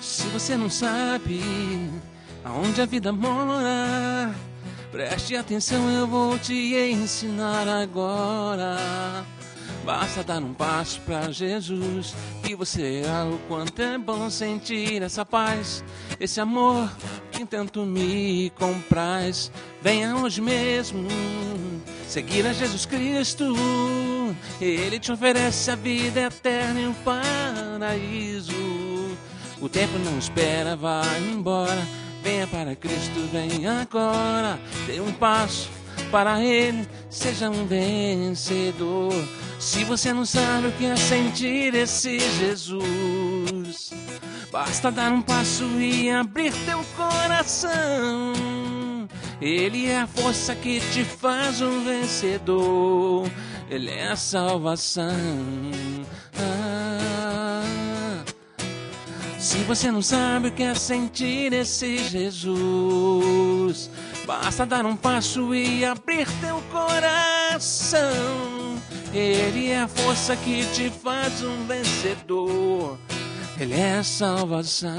Se você não sabe aonde a vida mora, preste atenção, eu vou te ensinar agora. Basta dar um passo pra Jesus e você verá o quanto é bom sentir essa paz, esse amor que tanto me compraz. Venha hoje mesmo seguir a Jesus Cristo. Ele te oferece a vida eterna e o paraíso. O tempo não espera, vai embora. Venha para Cristo, venha agora. Dê um passo para Ele, seja um vencedor. Se você não sabe o que é sentir esse Jesus, basta dar um passo e abrir teu coração. Ele é a força que te faz um vencedor. Ele é a salvação. Se você não sabe o que é sentir esse Jesus, basta dar um passo e abrir teu coração. Ele é a força que te faz um vencedor. Ele é a salvação.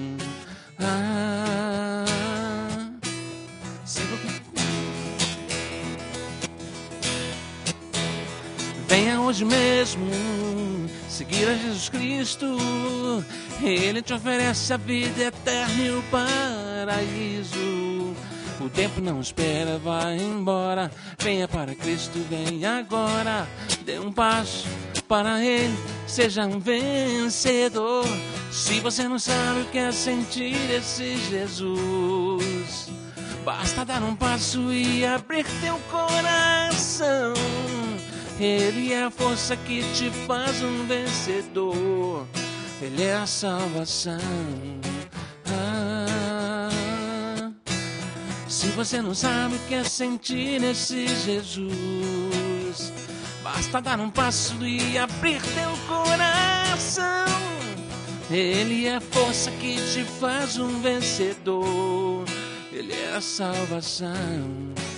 Venha hoje mesmo seguir a Jesus Cristo. Ele te oferece a vida eterna e o paraíso. O tempo não espera, vai embora. Venha para Cristo, venha agora. Dê um passo para Ele, seja um vencedor. Se você não sabe o que é sentir esse Jesus, basta dar um passo e abrir teu coração. Ele é a força que te faz um vencedor. Ele é a salvação. Se você não sabe o que é sentir esse Jesus, basta dar um passo e abrir teu coração. Ele é a força que te faz um vencedor. Ele é a salvação.